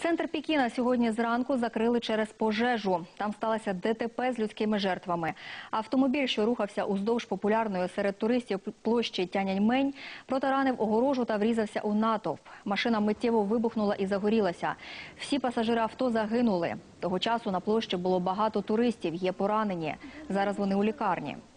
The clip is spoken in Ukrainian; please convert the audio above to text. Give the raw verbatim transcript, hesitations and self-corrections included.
Центр Пекіна сьогодні зранку закрили через пожежу. Там сталося ДТП з людськими жертвами. Автомобіль, що рухався уздовж популярної серед туристів площі Тяньаньмень, протаранив огорожу та врізався у натовп. Машина миттєво вибухнула і загорілася. Всі пасажири авто загинули. Того часу на площі було багато туристів, є поранені. Зараз вони у лікарні.